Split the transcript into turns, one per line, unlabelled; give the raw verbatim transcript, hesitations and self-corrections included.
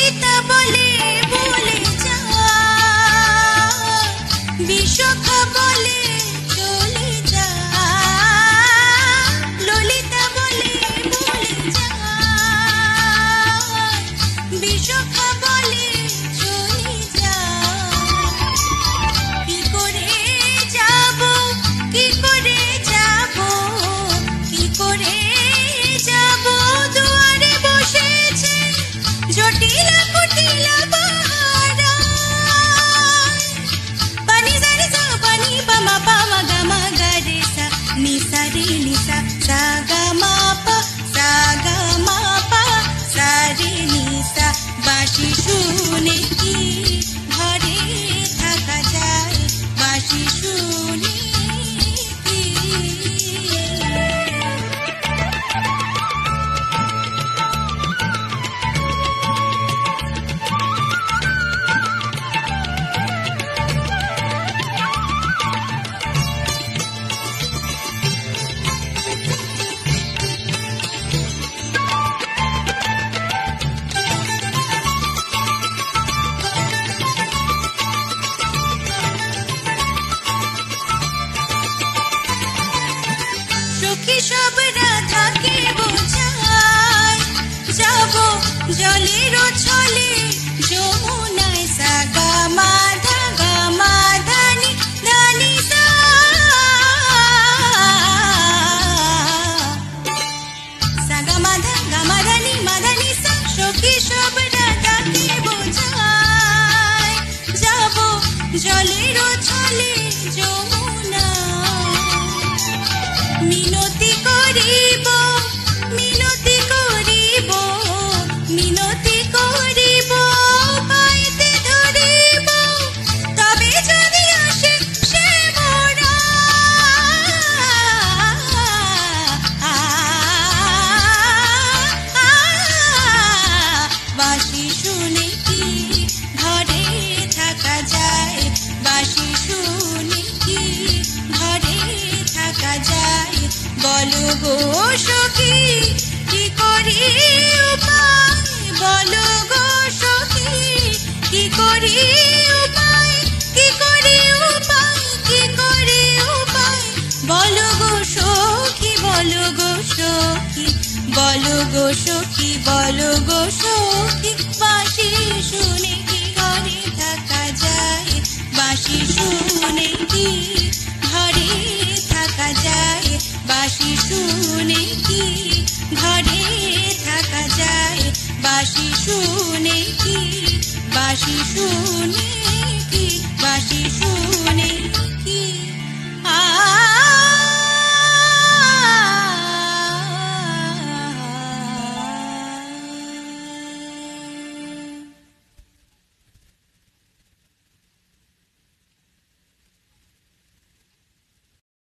ললিতা বলে বলে যা, বিশাখা বলে চলে যা, ললিতা বলে বলে যা, বিশাখা বলে চলে যা। কি করে যাব, কি করে যাব, কি করে যাব, দুয়ারে বসেছে জটিলা কুটিলা বাহারা। পানি সারে সা পানি পামা পামা গামা গারে সা, নিসা রে নিসা সা গামা পা, সা গামা পা সা রে নিসা। বাঁশি শুনে কি ঘরে থাকা যায়, বাঁশি শুনে কি। সখী সব রাধাকে বোঝায়, যাব জলের ছলে যমুনায়। সা গা মা ধা গা মা ধানি ধানি সা, সা গা মা ধা গা মা ধানি মা ধানি সা। সখী সব রাধাকে বোঝায়, যাব জলের ছলে যমুনা। মিনতি করিব, মিনতি করিব, মিনতি করিব, পাইতে ধরিব, তবে যদি আসে সে মোরা। বাঁশি শুনে কি ঘরে থাকা যায়, বাঁশি শুনে কি ঘরে থাকা যায়। বলো গো সখী কি করি উপায়, বলো গো সখী কি করি উপায়, কি করি উপায়, কি করি উপায়। বলো গো সখী, বলো গো সখী, বলো গো সখী, বলো গো সখী। বাঁশি শুনে কি ঘরে থাকা যায়, বাঁশি শুনে কি ঘরে থাকা যায়, বাঁশি শুনে কি ঘরে থাকা যায়, বাঁশি শুনে কি, বাঁশি শুনে।